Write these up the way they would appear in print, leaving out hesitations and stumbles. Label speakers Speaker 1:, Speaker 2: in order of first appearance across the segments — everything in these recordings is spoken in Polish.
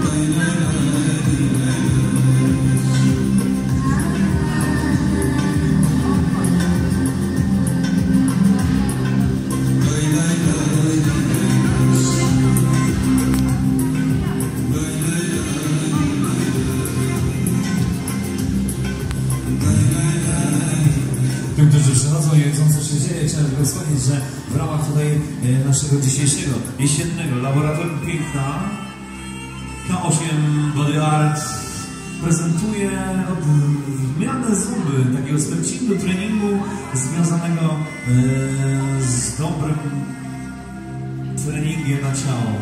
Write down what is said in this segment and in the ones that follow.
Speaker 1: Tym, którzy przychodzą i wiedzą, co się dzieje, chciałem tylko wspomnieć, że w ramach tutaj naszego dzisiejszego jesiennego laboratorium piękna K8 Body Art prezentuje odmianę zumby, takiego stretchingu, treningu związanego z dobrym treningiem na ciało.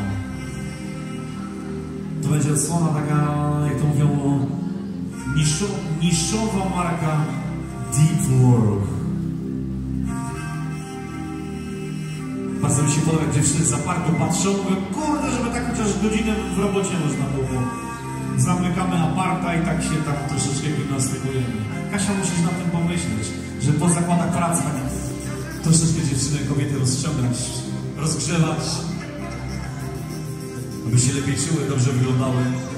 Speaker 1: To będzie odsłona taka, jak to mówią, niszowa marka Deep Work. Bardzo mi się podoba, jak dziewczyny z apartu patrzą, mówią, kurde, żeby tak chociaż godzinę w robocie można było. Zamykamy aparta i tak się tam troszeczkę gimnastykujemy. Kasia, musisz na tym pomyśleć, że po zakładach pracy tak troszeczkę dziewczyny, kobiety rozciągać, rozgrzewać, aby się lepiej czuły, dobrze wyglądały.